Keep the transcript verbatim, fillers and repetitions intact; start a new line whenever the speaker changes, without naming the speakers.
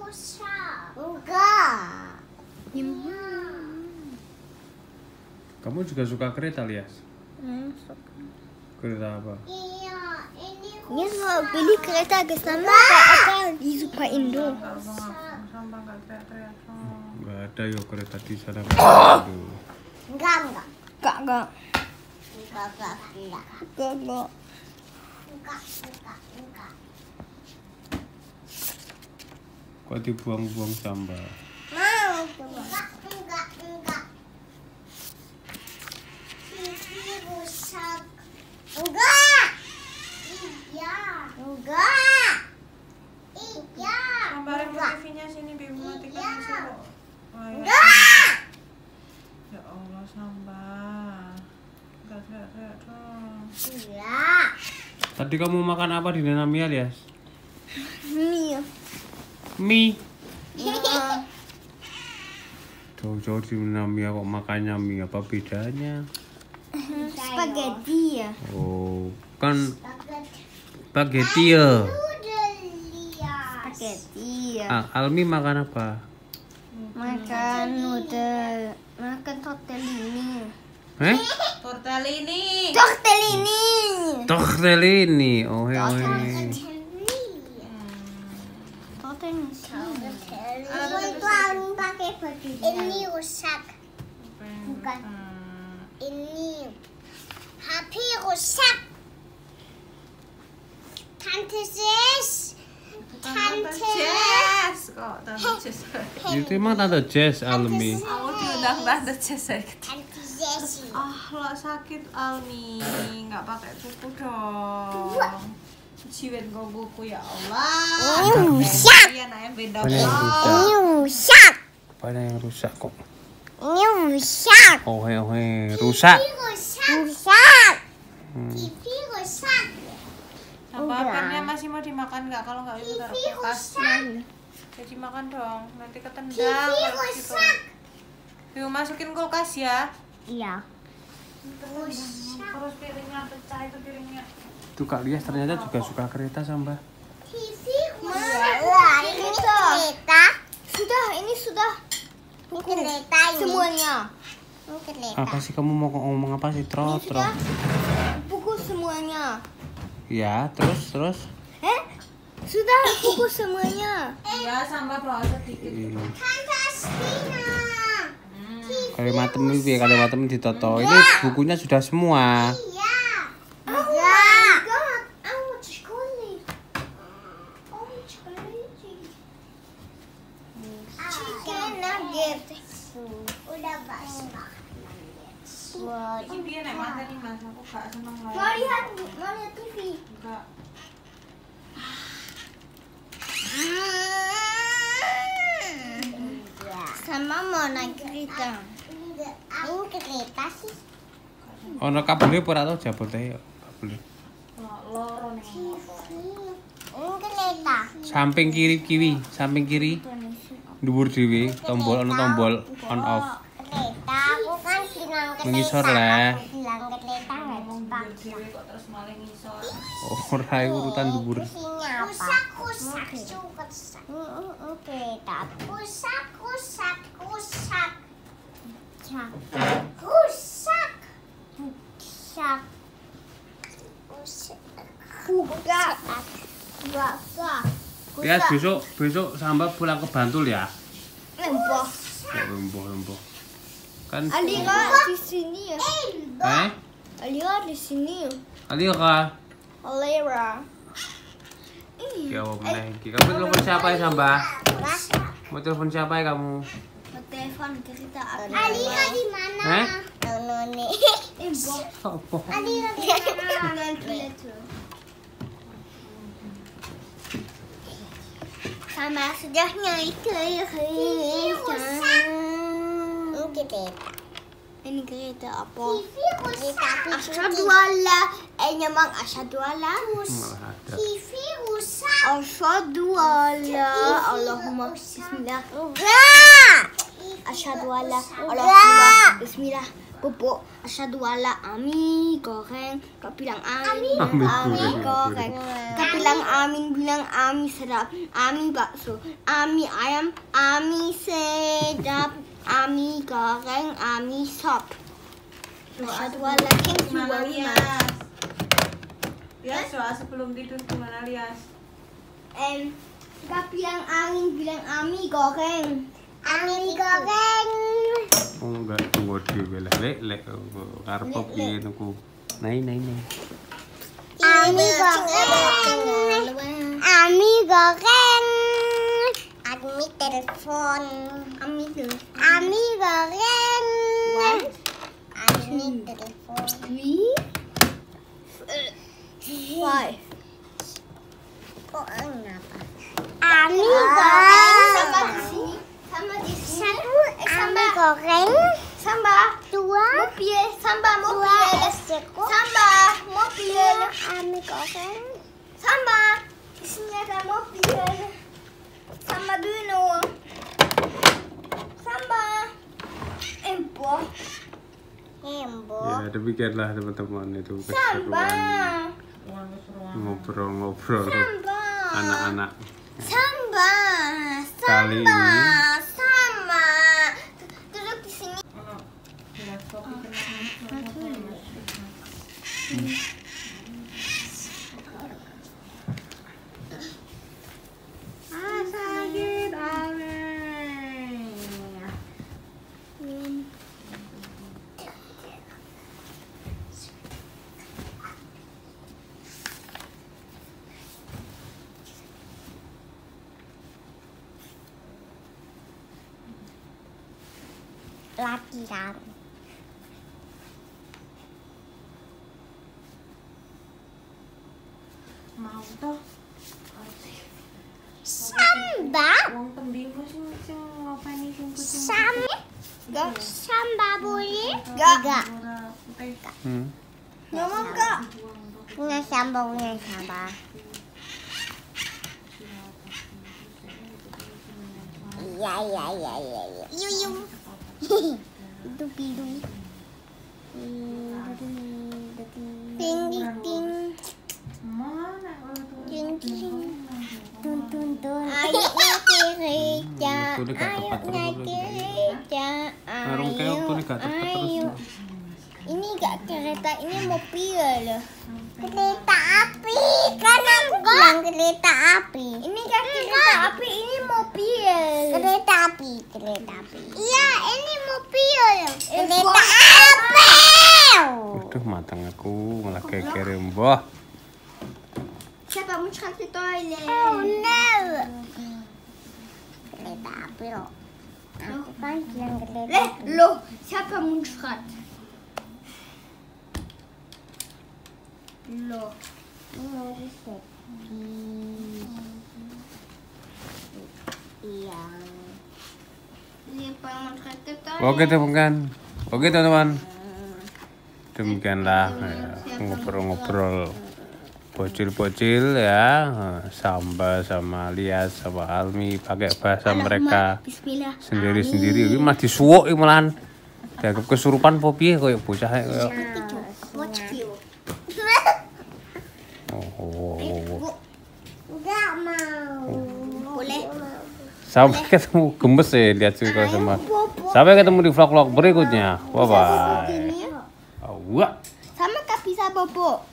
rusak. Enggak.
Kamu juga suka kereta, Lias?
Hmm, suka.
Kereta apa?
Iya, ini
Ini mau beli kereta ke sana kayak apa di Super Indo.
Enggak ada yo kereta di sana. Enggak.
enggak enggak.
Enggak, enggak.
Enggak enggak enggak.
Enggak, enggak.
Enggak enggak enggak.
Kok dibuang-buang sampah?
Mau enggak enggak enggak. T V rusak. Enggak. Iya. Enggak. Iya.
Sambarin ke
Enggak.
T V-nya sini, Bibi matikan disuruh.
Enggak.
Ya Allah, Samba. Enggak teriak-teriak dong.
Iya.
Tadi kamu makan apa di Nanamia, Lias?
Mie.
Mie.
Ya.
Jauh-jauh di Nanamia kok makannya mie, apa bedanya?
Spaghetti ya.
Oh, kan
Spaghetti.
spaghetti ya.
Udah lihat.
Spaghetti ya.
Ah, Almi makan apa?
Makan noodle. Makan tortellini.
Eh?
Tortellini.
Tortellini.
Tortellini. Oh, he, oh, he.
Tortellini.
Itu aku pakai baju. Ini rusak. Bukan. Ini H P rusak. Tante Jess.
Tante Jess. Kok Tante Jess?
Itu emang tante Jess, Almi.
Aku diundang Tante Jess saya.
Tante Jess.
Ah, lo sakit Almi, nggak pakai kuku dong. Jiwet kok kuku ya Allah.
Rusak.
Iya, nah yang beda
Banyak yang rusak.
Ini rusak.
Banyak yang rusak kok.
Ini rusak.
Oh, he, oh, he. Rusak.
T V rusak. Rusak.
Hmm.
T V rusak.
Sambarannya masih mau dimakan nggak? Kalau nggak itu
T
taruh
V
kulkas.
rusak.
Jadi makan dong, nanti
T V
ketendang kalau gitu.
rusak.
Yuk masukin kulkas ya.
Iya.
Rusak.
Terus piringnya pecah itu piringnya.
Tuh Kak Lias ternyata juga suka kereta, Samba.
T V rusak. Ini kereta.
Sudah, ini sudah.
Ini kereta ini.
Semuanya.
Ini kereta.
Apa sih kamu mau ngomong apa sih?
Ini
Trot,
sudah.
trot.
Buku semuanya.
Ya, terus, terus.
Eh? Sudah buku semuanya.
Iya, Samba bawa sedikit.
Ih,
Tante Astina.
Kalimatem ini, kalimatem ditoto. Ini bukunya sudah semua.
Iya. Oh my god. I want chocolate. Oh, chocolate. Chicken nugget. Udah basah. Wah,
Ini biar nek materi Mas, aku gak seneng
Mau
lah.
lihat, mau lihat T V.
Enggak.
Sama mau naik kereta.
Enggak, aku kereta sih.
Ono kabelnya ora tau jabut ae kabel.
Loro ning ngopo.
Ini kereta.
Samping kiri kiwi, samping kiri. Dhuwur dhewe, tombol ono tombol on off.
Kereta, aku kan bilang kereta.
Mengisor lah.
Aku bilang kereta nggak cepat.
Dewe kok terus malah ngisor.
Ora urutan dhuwur.
Isinya apa? Rusak, rusak, rusak. Kereta. Rusak, rusak, rusak. Rusak. Rusak. Rusak. Rusak.
Buka. Buka.
Ya besok besok Samba pulang ke Bantul ya.
Lembah.
Oh, emboh emboh. Kan
Alira di sini ya.
Eh?
Alira di sini.
Alira.
Alira.
Ya Allah meneh iki. Kamu telepon siapa ya Samba? Mau telepon siapa ya kamu?
Mau telepon kereta api.
Alira di mana?
Eh?
Noni.
Lembah.
Apa?
Alira di mana?
Nanti itu. Sama sudahnya itu ya kereta.
Ini kereta.
Ini kereta apa?
T V rusak.
Asyhadu alla eh memang asyhadu alla
Malah ada.
T V rusak.
asyhadu alla Allahumma bismillah.
Enggak. T V
Asyhadu alla ilaha Bismillah. Bobo, asyhadu alla Ami goreng. Kau bilang amin.
Ami
Ami
goreng.
goreng. Kau bilang amin, bilang ami sedap. Ami bakso, ami ayam, ami sedap. Ami goreng, ami sop. Asyhadu alla
Gimana
ilaha
Lias? Lias, doa sebelum tidur gimana Lias?
Em, kau bilang amin, bilang ami goreng.
Ami goreng.
Oh enggak tunggu dhewe lek lek lek karep piye niku. Nai nai nai.
Ami goreng. Ami goreng. Ami telepon.
Ami tuh.
Ami goreng. Ami telepon.
Three, five.
Kok kenapa? Ami goreng.
Sama di sini, sama di sini.
Satu. Ami goreng.
Samba,
Dua.
mobil, samba
Dua
mobil.
es jeruk.
Samba, mobil.
Ami goreng.
Samba, di sini ada mobil. Samba dulu. Samba. Empo.
Hembo.
Ya demikianlah teman-teman itu
Samba.
keseruan ngobrol-ngobrol
Samba.
anak-anak.
Samba.
Kali
Samba.
ini.
Samba. Duduk di sini.
Lias kopi kenapa? Ah, sakit aneh.
Latihan.
Mau toh?
Samba.
Wong tembi sing sing ngopeni sing kucing.
Samba.
Gak.
Samba boleh?
Gak.
Enggak.
Hmm.
Ngomong kak.
Punya samba, punya samba. Iya, iya, iya, iya, iya. Yuyu. Itu biru. Ting, ting, ting.
Mana kalau tuh?
Ting, ting. Tun, tun, tun. Ayatnya gereja.
Hmm, itu dekat tempat
Ayatnya
terus.
gereja.
Warung kayak waktu ini gak tepat terus.
Ayo. Ini gak kereta, ini mobil loh. Kereta api. Kan aku bilang kereta api.
Ini kan kereta api, ini mobil.
Kereta api, kereta api.
Iya, ini mobil.
Kereta api.
Aduh matang aku malah geger mbah.
Siapa muncrat di toilet?
Oh no. Kereta api loh. Aku kan bilang kereta
Leh,
api.
loh, siapa muncrat? Loh.
Ini harus sepi. Iya.
Siapa muncrat di toilet?
Oke teman-teman. Oke teman-teman. Demikianlah ya, ngobrol-ngobrol bocil-bocil ya, Samba sama Lias sama Almi pakai bahasa mereka
Bismillah.
sendiri-sendiri. Ini mah disuwuk iki malahan. Dianggap kesurupan apa piye koyo bocah koyo.
Watch you.
Oh, oh, oh, oh.
Enggak mau.
Boleh.
Sampai ketemu gemes ya lihat juga sama. Sampai ketemu di vlog-vlog berikutnya. Bye bye.
Ini
Wah.
sama kak bisa bobo.